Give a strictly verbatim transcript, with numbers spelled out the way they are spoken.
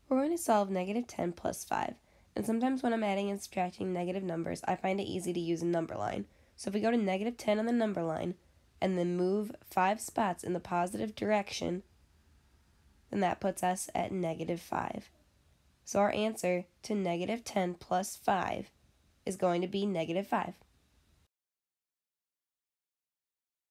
We're going to solve negative ten plus five, and sometimes when I'm adding and subtracting negative numbers, I find it easy to use a number line. So if we go to negative ten on the number line, and then move five spots in the positive direction, then that puts us at negative five. So our answer to negative ten plus five is going to be negative five.